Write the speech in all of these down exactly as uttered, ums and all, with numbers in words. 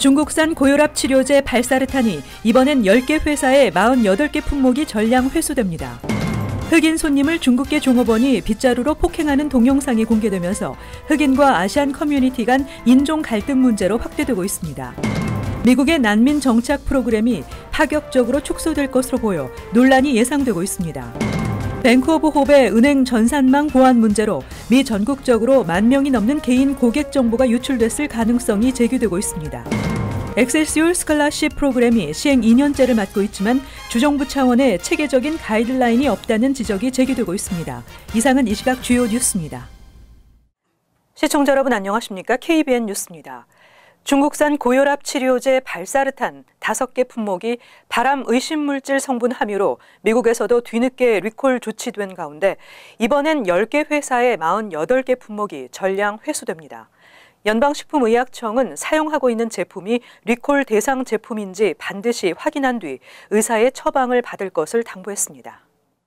중국산 고혈압 치료제 발사르탄이 이번엔 열 개 회사의 사십팔 개 품목이 전량 회수됩니다. 흑인 손님을 중국계 종업원이 빗자루로 폭행하는 동영상이 공개되면서 흑인과 아시안 커뮤니티 간 인종 갈등 문제로 확대되고 있습니다. 미국의 난민 정착 프로그램이 파격적으로 축소될 것으로 보여 논란이 예상되고 있습니다. 뱅크오브 홉의 은행 전산망 보안 문제로 미 전국적으로 만 명이 넘는 개인 고객 정보가 유출됐을 가능성이 제기되고 있습니다. 엑셀시올 스칼라십 프로그램이 시행 이 년째를 맞고 있지만 주정부 차원의 체계적인 가이드라인이 없다는 지적이 제기되고 있습니다. 이상은 이 시각 주요 뉴스입니다. 시청자 여러분 안녕하십니까? 케이비엔 뉴스입니다. 중국산 고혈압 치료제 발사르탄 다섯 개 품목이 발암 의심물질 성분 함유로 미국에서도 뒤늦게 리콜 조치된 가운데 이번엔 열 개 회사의 사십팔 개 품목이 전량 회수됩니다. 연방식품의약청은 사용하고 있는 제품이 리콜 대상 제품인지 반드시 확인한 뒤 의사의 처방을 받을 것을 당부했습니다.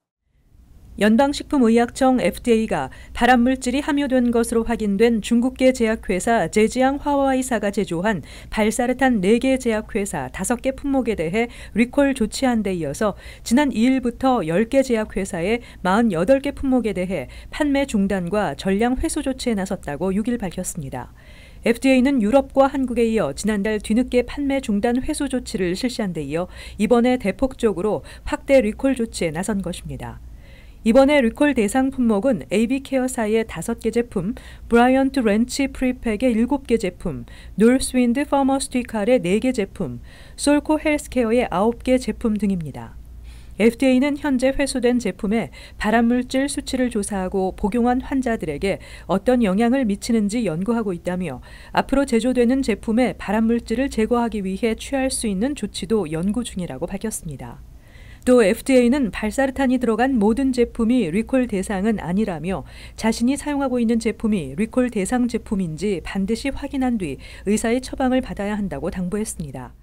연방식품의약청 에프디에이가 발암물질이 함유된 것으로 확인된 중국계 제약회사 제지앙 화와이사가 제조한 발사르탄 네 개 제약회사 다섯 개 품목에 대해 리콜 조치한 데 이어서 지난 이 일부터 열 개 제약회사의 사십팔 개 품목에 대해 판매 중단과 전량 회수 조치에 나섰다고 육 일 밝혔습니다. 에프디에이는 유럽과 한국에 이어 지난달 뒤늦게 판매 중단 회수 조치를 실시한 데 이어 이번에 대폭적으로 확대 리콜 조치에 나선 것입니다. 이번에 리콜 대상 품목은 에이비케어사의 다섯 개 제품, 브라이언트 렌치 프리팩의 일곱 개 제품, 놀스윈드 파머스티칼의 네 개 제품, 솔코 헬스케어의 아홉 개 제품 등입니다. 에프디에이는 현재 회수된 제품의 발암물질 수치를 조사하고 복용한 환자들에게 어떤 영향을 미치는지 연구하고 있다며 앞으로 제조되는 제품의 발암물질을 제거하기 위해 취할 수 있는 조치도 연구 중이라고 밝혔습니다. 또 에프디에이는 발사르탄이 들어간 모든 제품이 리콜 대상은 아니라며 자신이 사용하고 있는 제품이 리콜 대상 제품인지 반드시 확인한 뒤 의사의 처방을 받아야 한다고 당부했습니다.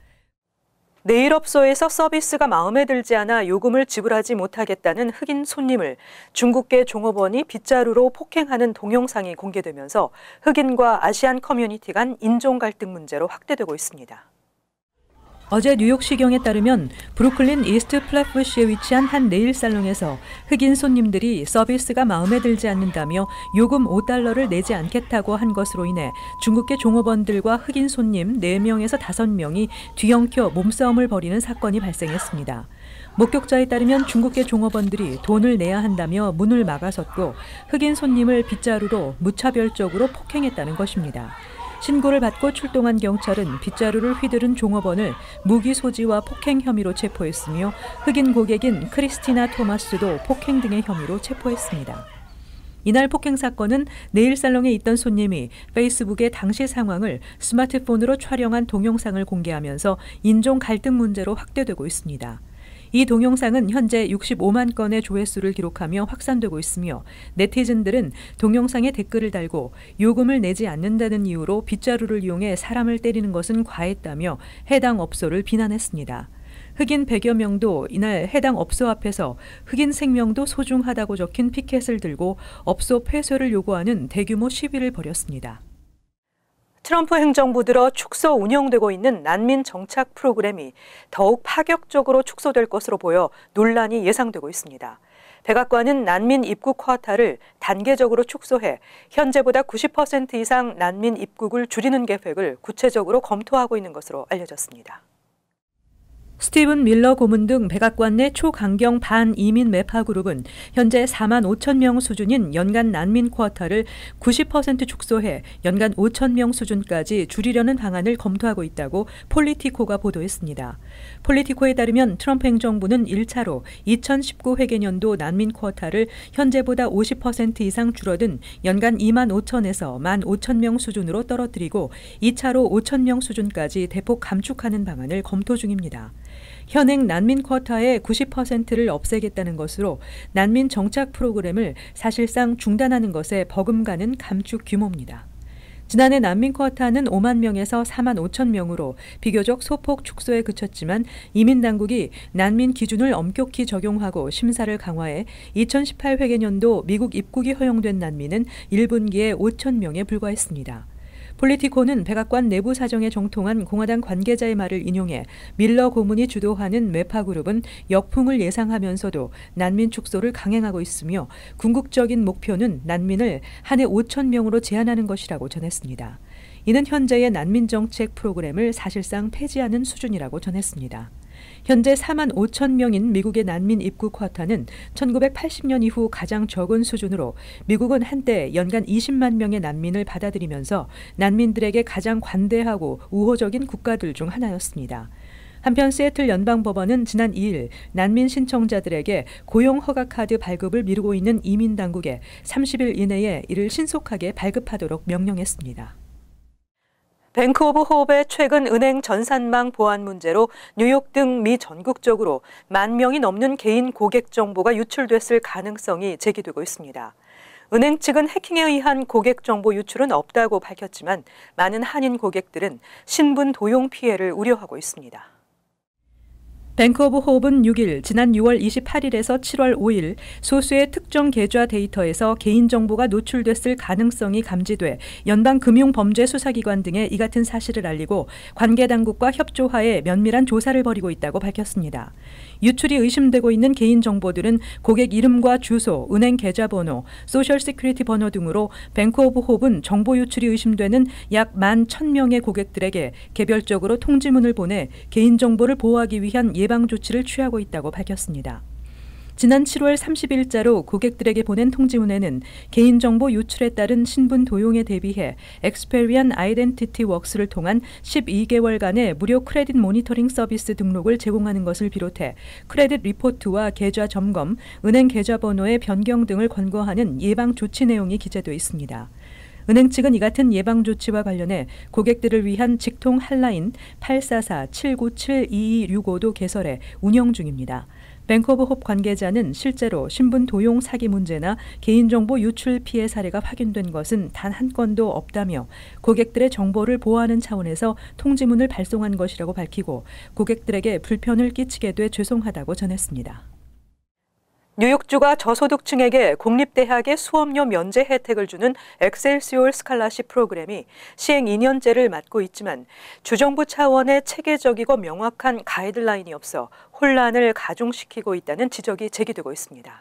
네일업소에서 서비스가 마음에 들지 않아 요금을 지불하지 못하겠다는 흑인 손님을 중국계 종업원이 빗자루로 폭행하는 동영상이 공개되면서 흑인과 아시안 커뮤니티 간 인종 갈등 문제로 확대되고 있습니다. 어제 뉴욕시경에 따르면 브루클린 이스트 플랫부시에 위치한 한 네일 살롱에서 흑인 손님들이 서비스가 마음에 들지 않는다며 요금 오 달러를 내지 않겠다고 한 것으로 인해 중국계 종업원들과 흑인 손님 네 명에서 다섯 명이 뒤엉켜 몸싸움을 벌이는 사건이 발생했습니다. 목격자에 따르면 중국계 종업원들이 돈을 내야 한다며 문을 막아섰고 흑인 손님을 빗자루로 무차별적으로 폭행했다는 것입니다. 신고를 받고 출동한 경찰은 빗자루를 휘두른 종업원을 무기 소지와 폭행 혐의로 체포했으며 흑인 고객인 크리스티나 토마스도 폭행 등의 혐의로 체포했습니다. 이날 폭행 사건은 네일 살롱에 있던 손님이 페이스북에 당시 상황을 스마트폰으로 촬영한 동영상을 공개하면서 인종 갈등 문제로 확대되고 있습니다. 이 동영상은 현재 육십오만 건의 조회수를 기록하며 확산되고 있으며 네티즌들은 동영상에 댓글을 달고 요금을 내지 않는다는 이유로 빗자루를 이용해 사람을 때리는 것은 과했다며 해당 업소를 비난했습니다. 흑인 백여 명도 이날 해당 업소 앞에서 흑인 생명도 소중하다고 적힌 피켓을 들고 업소 폐쇄를 요구하는 대규모 시위를 벌였습니다. 트럼프 행정부 들어 축소 운영되고 있는 난민 정착 프로그램이 더욱 파격적으로 축소될 것으로 보여 논란이 예상되고 있습니다. 백악관은 난민 입국 쿼타를 단계적으로 축소해 현재보다 구십 퍼센트 이상 난민 입국을 줄이는 계획을 구체적으로 검토하고 있는 것으로 알려졌습니다. 스티븐 밀러 고문 등 백악관 내 초강경 반이민 매파 그룹은 현재 사만 오천 명 수준인 연간 난민 쿼터를 구십 퍼센트 축소해 연간 오천 명 수준까지 줄이려는 방안을 검토하고 있다고 폴리티코가 보도했습니다. 폴리티코에 따르면 트럼프 행정부는 일 차로 이천십구 회계년도 난민 쿼터를 현재보다 오십 퍼센트 이상 줄어든 연간 이만 오천에서 만 오천 명 수준으로 떨어뜨리고 이 차로 오천 명 수준까지 대폭 감축하는 방안을 검토 중입니다. 현행 난민 쿼타의 구십 퍼센트를 없애겠다는 것으로 난민 정착 프로그램을 사실상 중단하는 것에 버금가는 감축 규모입니다. 지난해 난민 쿼타는 오만 명에서 사만 오천 명으로 비교적 소폭 축소에 그쳤지만 이민 당국이 난민 기준을 엄격히 적용하고 심사를 강화해 이천십팔 회계년도 미국 입국이 허용된 난민은 일 분기에 오천 명에 불과했습니다. 폴리티코는 백악관 내부 사정에 정통한 공화당 관계자의 말을 인용해 밀러 고문이 주도하는 매파 그룹은 역풍을 예상하면서도 난민 축소를 강행하고 있으며 궁극적인 목표는 난민을 한 해 오천 명으로 제한하는 것이라고 전했습니다. 이는 현재의 난민 정책 프로그램을 사실상 폐지하는 수준이라고 전했습니다. 현재 사만 오천 명인 미국의 난민 입국 쿼타는 천구백팔십 년 이후 가장 적은 수준으로 미국은 한때 연간 이십만 명의 난민을 받아들이면서 난민들에게 가장 관대하고 우호적인 국가들 중 하나였습니다. 한편 시애틀 연방법원은 지난 이 일 난민 신청자들에게 고용 허가 카드 발급을 미루고 있는 이민 당국에 삼십 일 이내에 이를 신속하게 발급하도록 명령했습니다. 뱅크 오브 호흡의 최근 은행 전산망 보안 문제로 뉴욕 등 미 전국적으로 만 명이 넘는 개인 고객 정보가 유출됐을 가능성이 제기되고 있습니다. 은행 측은 해킹에 의한 고객 정보 유출은 없다고 밝혔지만 많은 한인 고객들은 신분 도용 피해를 우려하고 있습니다. 뱅크 오브 호흡은 육 일 지난 유월 이십팔일에서 칠월 오일 소수의 특정 계좌 데이터에서 개인정보가 노출됐을 가능성이 감지돼 연방금융범죄수사기관 등에 이 같은 사실을 알리고 관계당국과 협조하에 면밀한 조사를 벌이고 있다고 밝혔습니다. 유출이 의심되고 있는 개인정보들은 고객 이름과 주소, 은행 계좌번호, 소셜 시큐리티 번호 등으로 뱅크 오브 호흡은 정보 유출이 의심되는 약 만 천 명의 고객들에게 개별적으로 통지문을 보내 개인정보를 보호하기 위한 예방 조치를 취하고 있다고 밝혔습니다. 지난 칠월 삼십일자로 고객들에게 보낸 통지문에는 개인정보 유출에 따른 신분 도용에 대비해 엑스페리언 아이덴티티 웍스를 통한 십이 개월간의 무료 크레딧 모니터링 서비스 등록을 제공하는 것을 비롯해 크레딧 리포트와 계좌 점검, 은행 계좌번호의 변경 등을 권고하는 예방 조치 내용이 기재되어 있습니다. 은행 측은 이 같은 예방 조치와 관련해 고객들을 위한 직통 핫라인 팔사사 칠구칠 이이육오도 개설해 운영 중입니다. 뱅크 오브 호흡 관계자는 실제로 신분 도용 사기 문제나 개인정보 유출 피해 사례가 확인된 것은 단 한 건도 없다며 고객들의 정보를 보호하는 차원에서 통지문을 발송한 것이라고 밝히고 고객들에게 불편을 끼치게 돼 죄송하다고 전했습니다. 뉴욕주가 저소득층에게 공립대학의 수업료 면제 혜택을 주는 엑셀시올 스칼라십 프로그램이 시행 이 년째를 맞고 있지만 주정부 차원의 체계적이고 명확한 가이드라인이 없어 혼란을 가중시키고 있다는 지적이 제기되고 있습니다.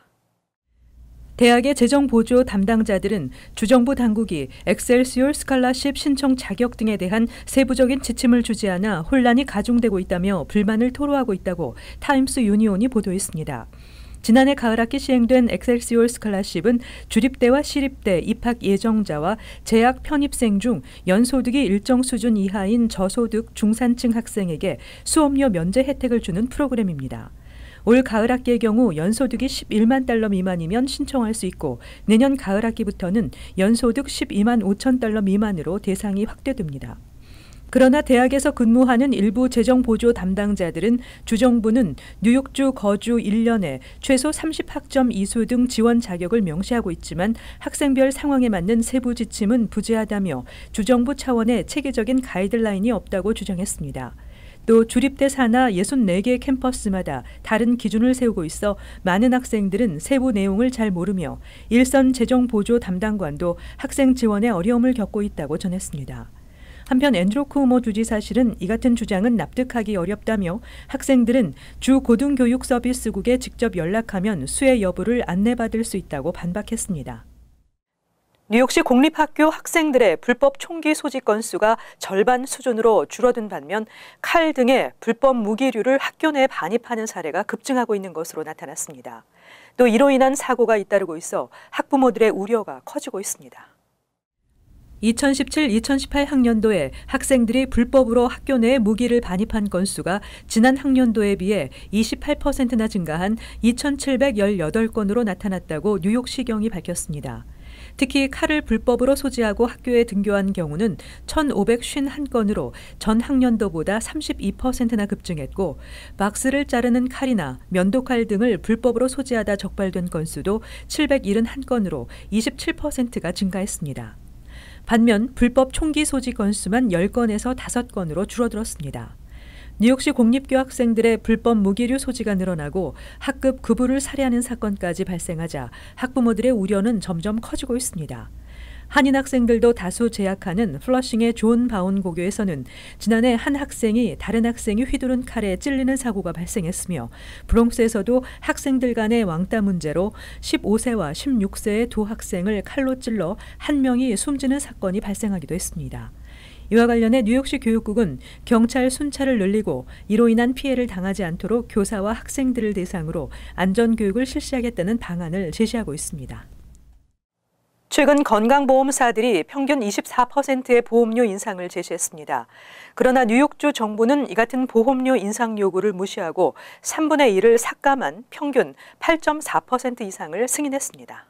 대학의 재정 보조 담당자들은 주정부 당국이 엑셀시올 스칼라십 신청 자격 등에 대한 세부적인 지침을 주지 않아 혼란이 가중되고 있다며 불만을 토로하고 있다고 타임스 유니온이 보도했습니다. 지난해 가을학기 시행된 엑셀시올 스칼라십은 주립대와 시립대 입학 예정자와 재학 편입생 중 연소득이 일정 수준 이하인 저소득 중산층 학생에게 수업료 면제 혜택을 주는 프로그램입니다. 올 가을학기의 경우 연소득이 십일만 달러 미만이면 신청할 수 있고 내년 가을학기부터는 연소득 십이만 오천 달러 미만으로 대상이 확대됩니다. 그러나 대학에서 근무하는 일부 재정보조 담당자들은 주정부는 뉴욕주 거주 일 년에 최소 삼십 학점 이수 등 지원 자격을 명시하고 있지만 학생별 상황에 맞는 세부 지침은 부재하다며 주정부 차원의 체계적인 가이드라인이 없다고 주장했습니다. 또 주립대 산하 육십사 개 캠퍼스마다 다른 기준을 세우고 있어 많은 학생들은 세부 내용을 잘 모르며 일선 재정보조 담당관도 학생 지원에 어려움을 겪고 있다고 전했습니다. 한편 앤드루 쿠오모 주지사실은 이 같은 주장은 납득하기 어렵다며 학생들은 주 고등교육 서비스국에 직접 연락하면 수혜 여부를 안내받을 수 있다고 반박했습니다. 뉴욕시 공립학교 학생들의 불법 총기 소지 건수가 절반 수준으로 줄어든 반면 칼 등의 불법 무기류를 학교 내에 반입하는 사례가 급증하고 있는 것으로 나타났습니다. 또 이로 인한 사고가 잇따르고 있어 학부모들의 우려가 커지고 있습니다. 이천십칠 이천십팔 학년도에 학생들이 불법으로 학교 내에 무기를 반입한 건수가 지난 학년도에 비해 이십팔 퍼센트나 증가한 이천칠백십팔 건으로 나타났다고 뉴욕시경이 밝혔습니다. 특히 칼을 불법으로 소지하고 학교에 등교한 경우는 천오백오십일 건으로 전 학년도보다 삼십이 퍼센트나 급증했고 박스를 자르는 칼이나 면도칼 등을 불법으로 소지하다 적발된 건수도 칠백칠십일 건으로 이십칠 퍼센트가 증가했습니다. 반면 불법 총기 소지 건수만 십 건에서 다섯 건으로 줄어들었습니다. 뉴욕시 공립교 학생들의 불법 무기류 소지가 늘어나고 학급 급우를 살해하는 사건까지 발생하자 학부모들의 우려는 점점 커지고 있습니다. 한인 학생들도 다수 재학하는 플러싱의 존 바운 고교에서는 지난해 한 학생이 다른 학생이 휘두른 칼에 찔리는 사고가 발생했으며 브롱스에서도 학생들 간의 왕따 문제로 십오 세와 십육 세의 두 학생을 칼로 찔러 한 명이 숨지는 사건이 발생하기도 했습니다. 이와 관련해 뉴욕시 교육국은 경찰 순찰을 늘리고 이로 인한 피해를 당하지 않도록 교사와 학생들을 대상으로 안전교육을 실시하겠다는 방안을 제시하고 있습니다. 최근 건강보험사들이 평균 이십사 퍼센트의 보험료 인상을 제시했습니다. 그러나 뉴욕주 정부는 이 같은 보험료 인상 요구를 무시하고 삼분의 일을 삭감한 평균 팔 점 사 퍼센트 이상을 승인했습니다.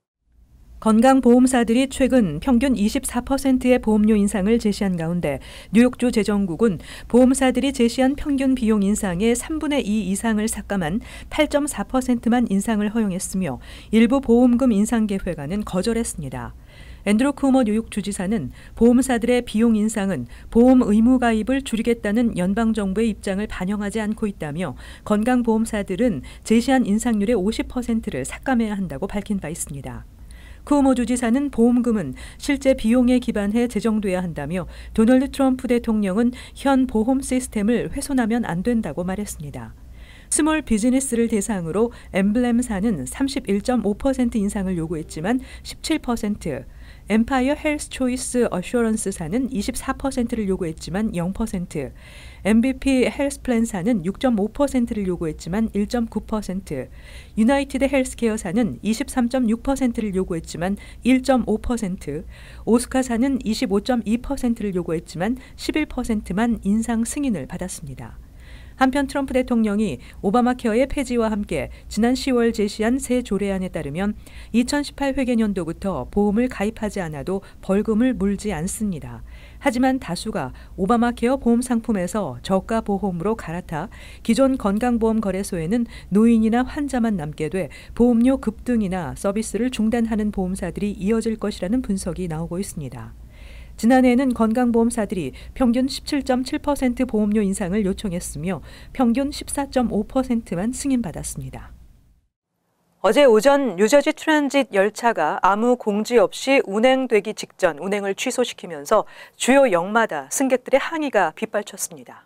건강보험사들이 최근 평균 이십사 퍼센트의 보험료 인상을 제시한 가운데 뉴욕주 재정국은 보험사들이 제시한 평균 비용 인상의 삼분의 이 이상을 삭감한 팔 점 사 퍼센트만 인상을 허용했으며 일부 보험금 인상 계획안은 거절했습니다. 앤드루 쿠머 뉴욕 주지사는 보험사들의 비용 인상은 보험 의무 가입을 줄이겠다는 연방정부의 입장을 반영하지 않고 있다며 건강보험사들은 제시한 인상률의 오십 퍼센트를 삭감해야 한다고 밝힌 바 있습니다. 쿠오모 주지사는 보험금은 실제 비용에 기반해 제정돼야 한다며 도널드 트럼프 대통령은 현 보험 시스템을 훼손하면 안 된다고 말했습니다. 스몰 비즈니스를 대상으로 엠블렘사는 삼십일 점 오 퍼센트 인상을 요구했지만 십칠 퍼센트, 엠파이어 헬스 초이스 어슈어런스사는 이십사 퍼센트를 요구했지만 영 퍼센트, 엠비피 헬스플랜사는 육 점 오 퍼센트를 요구했지만 일 점 구 퍼센트, 유나이티드 헬스케어사는 이십삼 점 육 퍼센트를 요구했지만 일 점 오 퍼센트, 오스카사는 이십오 점 이 퍼센트를 요구했지만 십일 퍼센트만 인상 승인을 받았습니다. 한편 트럼프 대통령이 오바마 케어의 폐지와 함께 지난 시월 제시한 새 조례안에 따르면 이천십팔 회계년도부터 보험을 가입하지 않아도 벌금을 물지 않습니다. 하지만 다수가 오바마 케어 보험 상품에서 저가 보험으로 갈아타 기존 건강보험 거래소에는 노인이나 환자만 남게 돼 보험료 급등이나 서비스를 중단하는 보험사들이 이어질 것이라는 분석이 나오고 있습니다. 지난해에는 건강보험사들이 평균 십칠 점 칠 퍼센트 보험료 인상을 요청했으며 평균 십사 점 오 퍼센트만 승인받았습니다. 어제 오전 뉴저지 트랜짓 열차가 아무 공지 없이 운행되기 직전 운행을 취소시키면서 주요 역마다 승객들의 항의가 빗발쳤습니다.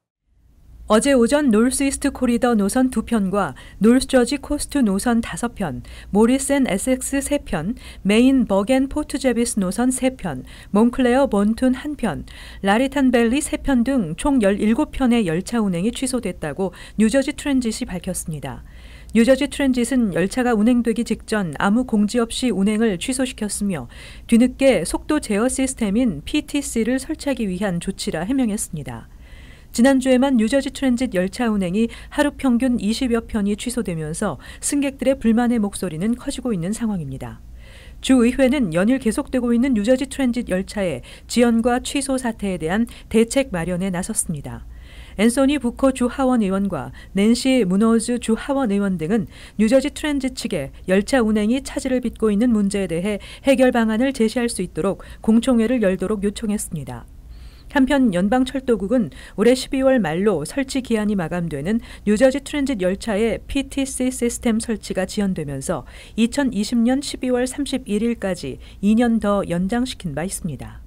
어제 오전 노스이스트 코리더 노선 두 편과 노스저지 코스트 노선 다섯 편, 모리스 앤 에섹스 세 편, 메인 버겐 포트 제비스 노선 세 편, 몬클레어 본툰 한 편, 라리탄 밸리 세 편 등 총 열일곱 편의 열차 운행이 취소됐다고 뉴저지 트랜짓이 밝혔습니다. 뉴저지 트랜짓은 열차가 운행되기 직전 아무 공지 없이 운행을 취소시켰으며 뒤늦게 속도 제어 시스템인 피티씨를 설치하기 위한 조치라 해명했습니다. 지난주에만 뉴저지 트랜짓 열차 운행이 하루 평균 이십여 편이 취소되면서 승객들의 불만의 목소리는 커지고 있는 상황입니다. 주의회는 연일 계속되고 있는 뉴저지 트랜짓 열차의 지연과 취소 사태에 대한 대책 마련에 나섰습니다. 앤소니 부커 주 하원 의원과 낸시 무노즈 주 하원 의원 등은 뉴저지 트랜짓 측에 열차 운행이 차질을 빚고 있는 문제에 대해 해결 방안을 제시할 수 있도록 공청회를 열도록 요청했습니다. 한편 연방철도국은 올해 십이월 말로 설치 기한이 마감되는 뉴저지 트랜짓 열차의 피티씨 시스템 설치가 지연되면서 이천이십 년 십이월 삼십일일까지 이 년 더 연장시킨 바 있습니다.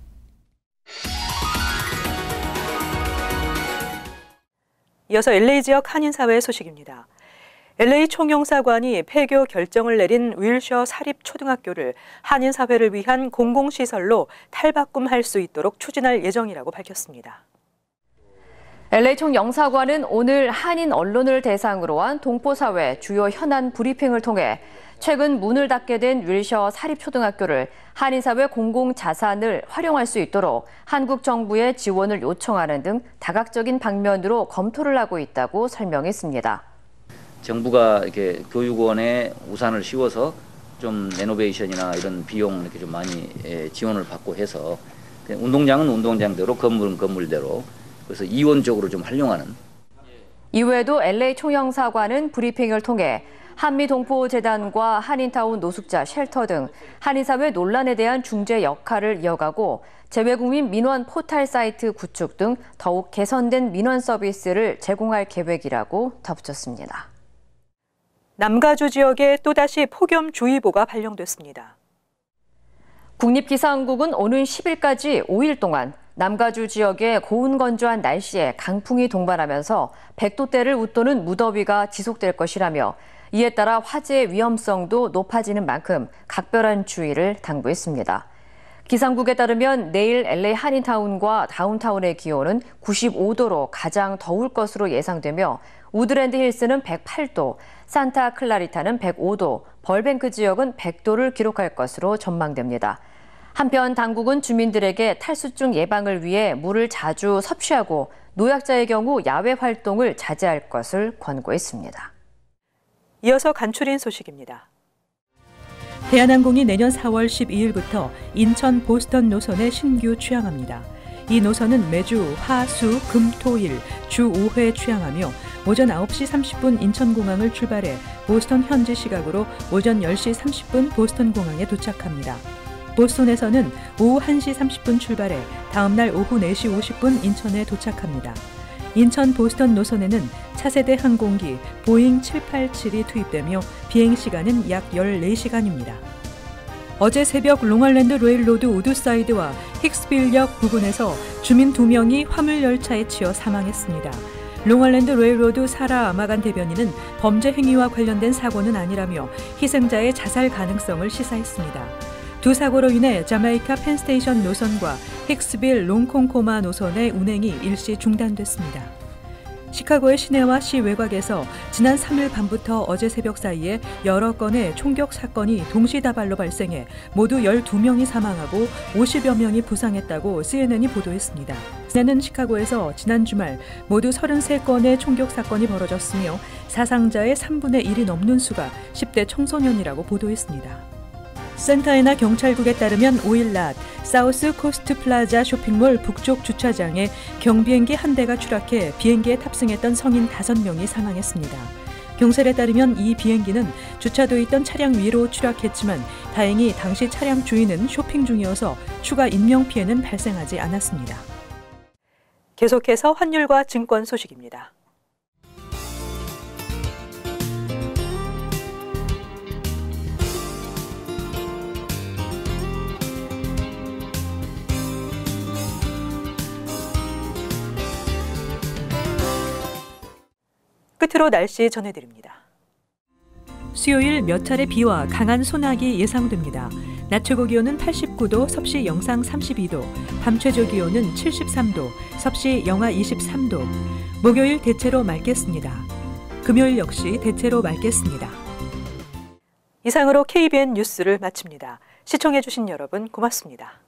이어서 엘에이 지역 한인사회 소식입니다. 엘에이 총영사관이 폐교 결정을 내린 윌셔 사립초등학교를 한인사회를 위한 공공시설로 탈바꿈할 수 있도록 추진할 예정이라고 밝혔습니다. 엘에이 총영사관은 오늘 한인 언론을 대상으로 한 동포사회 주요 현안 브리핑을 통해 최근 문을 닫게 된 윌셔 사립초등학교를 한인사회 공공자산을 활용할 수 있도록 한국 정부의 지원을 요청하는 등 다각적인 방면으로 검토를 하고 있다고 설명했습니다. 정부가 이렇게 교육원에 우산을 씌워서 좀 레노베이션이나 이런 비용 이렇게 좀 많이 지원을 받고 해서 운동장은 운동장대로 건물은 건물대로 그래서 이원적으로 좀 활용하는. 이외에도 엘에이 총영사관은 브리핑을 통해 한미동포재단과 한인타운 노숙자 쉘터 등 한인사회 논란에 대한 중재 역할을 이어가고 재외국민 민원 포털 사이트 구축 등 더욱 개선된 민원 서비스를 제공할 계획이라고 덧붙였습니다. 남가주 지역에 또다시 폭염주의보가 발령됐습니다. 국립기상국은 오는 십 일까지 오 일 동안 남가주 지역의 고온 건조한 날씨에 강풍이 동반하면서 백 도대를 웃도는 무더위가 지속될 것이라며 이에 따라 화재의 위험성도 높아지는 만큼 각별한 주의를 당부했습니다. 기상국에 따르면 내일 엘에이 한인타운과 다운타운의 기온은 구십오 도로 가장 더울 것으로 예상되며 우드랜드 힐스는 백팔 도, 산타 클라리타는 백오 도, 벌뱅크 지역은 백 도를 기록할 것으로 전망됩니다. 한편 당국은 주민들에게 탈수증 예방을 위해 물을 자주 섭취하고 노약자의 경우 야외 활동을 자제할 것을 권고했습니다. 이어서 간추린 소식입니다. 대한항공이 내년 사월 십이일부터 인천 보스턴 노선에 신규 취항합니다. 이 노선은 매주 화, 수, 금, 토, 일 주 오 회 취항하며 오전 아홉 시 삼십 분 인천공항을 출발해 보스턴 현지 시각으로 오전 열 시 삼십 분 보스턴 공항에 도착합니다. 보스턴에서는 오후 한 시 삼십 분 출발해 다음날 오후 네 시 오십 분 인천에 도착합니다. 인천 보스턴 노선에는 차세대 항공기 보잉 칠팔칠이 투입되며 비행시간은 약 열네 시간입니다. 어제 새벽 롱알랜드 레일로드 우드사이드와 힉스빌역 부근에서 주민 두 명이 화물열차에 치여 사망했습니다. 롱알랜드 레일로드 사라 아마간 대변인은 범죄 행위와 관련된 사고는 아니라며 희생자의 자살 가능성을 시사했습니다. 두 사고로 인해 자메이카 펜스테이션 노선과 힉스빌 롱콩코마 노선의 운행이 일시 중단됐습니다. 시카고의 시내와 시 외곽에서 지난 삼 일 밤부터 어제 새벽 사이에 여러 건의 총격 사건이 동시다발로 발생해 모두 열두 명이 사망하고 오십여 명이 부상했다고 씨엔엔이 보도했습니다. 씨엔엔은 시카고에서 지난 주말 모두 서른세 건의 총격 사건이 벌어졌으며 사상자의 삼분의 일이 넘는 수가 십 대 청소년이라고 보도했습니다. 센타애나 경찰국에 따르면 오 일 낮 사우스 코스트 플라자 쇼핑몰 북쪽 주차장에 경비행기 한 대가 추락해 비행기에 탑승했던 성인 다섯 명이 사망했습니다. 경찰에 따르면 이 비행기는 주차돼 있던 차량 위로 추락했지만 다행히 당시 차량 주인은 쇼핑 중이어서 추가 인명피해는 발생하지 않았습니다. 계속해서 환율과 증권 소식입니다. 끝으로 날씨 전해드립니다. 수요일 몇 차례 비와 강한 소나기 예상됩니다. 낮 최고 기온은 팔십구 도, 섭씨 영상 삼십이 도, 밤 최저 기온은 칠십삼 도, 섭씨 영하 이십삼 도. 목요일 대체로 맑겠습니다. 금요일 역시 대체로 맑겠습니다. 이상으로 케이비엔 뉴스를 마칩니다. 시청해주신 여러분 고맙습니다.